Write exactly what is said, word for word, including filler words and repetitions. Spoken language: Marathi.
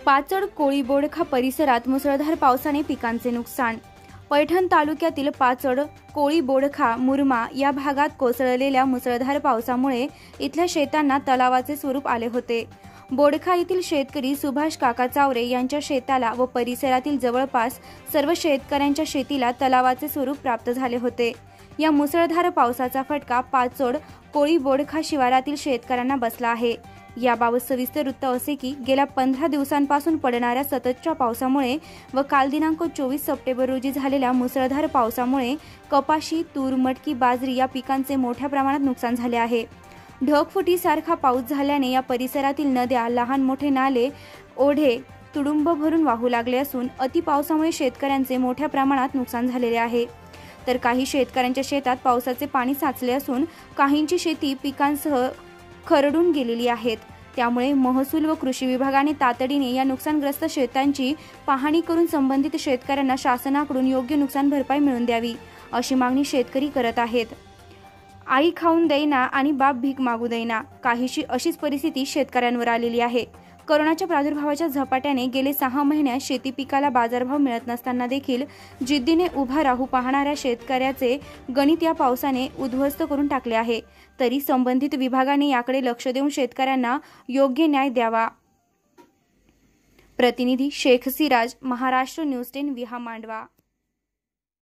पाचड कोळी बोडखा परिसरात मुसळधार पावसाने पिकांचे नुकसान। पैठण तालुक्यातील पाचड कोळी बोडखा मुरमा या भागात कोसळलेल्या मुसळधार पावसामुळे इथल्या शेतांना तलावाचे स्वरूप आले होते। बोडखा येथील शेतकरी सुभाष काका चावरे यांच्या शेताला व परिसरातील जवळपास सर्व शेतकऱ्यांच्या शेतीला तलावाचे स्वरूप प्राप्त झाले होते। या मुसळधार पावसाचा फटका पाचड कोळी बोडखा शिवारातील शेतकऱ्यांना बसला आहे। याबाबत सविस्तर वृत्त असे की गेल्या पंधरा दिवसांपासून पडणाऱ्या सततच्या पावसामुळे व काल दिनांक चोवीस सप्टेंबर रोजी झालेल्या मुसळधार पावसामुळे कपाशी, तूर, मटकी, बाजरी या पिकांचे मोठ्या प्रमाणात नुकसान झाले आहे। ढगफुटीसारखा पाऊस झाल्याने या परिसरातील नद्या, लहान मोठे नाले, ओढे तुडुंब भरून वाहू लागले असून अति पावसामुळे शेतकऱ्यांचे मोठ्या प्रमाणात नुकसान झालेले आहे। तर काही शेतकऱ्यांच्या शेतात पावसाचे पाणी साचले असून काहींची शेती पिकांसह खरडून गेलेली आहेत। त्यामुळे महसूल व कृषी विभागाने तातडीने या नुकसानग्रस्त शेतांची पाहणी करून संबंधित शेतकऱ्यांना शासनाकडून योग्य नुकसान भरपाई मिळवून द्यावी अशी मागणी शेतकरी करत आहेत। आई खाऊन देईना आणि बाप भीक मागू देईना, काहीशी अशीच परिस्थिती शेतकऱ्यांवर आलेली आहे। कोरोनाच्या प्रादुर्भावाच्या झपाट्याने गेले सहा महिन्यात शेती पिकाला बाजारभाव मिळत नसताना देखील जिद्दीने उभा राहू पाहणाऱ्या शेतकऱ्याचे गणित या पावसाने उद्ध्वस्त करून टाकले आहे। तरी संबंधित विभागाने याकडे लक्ष देऊन शेतकऱ्यांना योग्य न्याय द्यावा। प्रतिनिधी शेख सिराज, महाराष्ट्र न्यूज टेन, विहा मांडवा।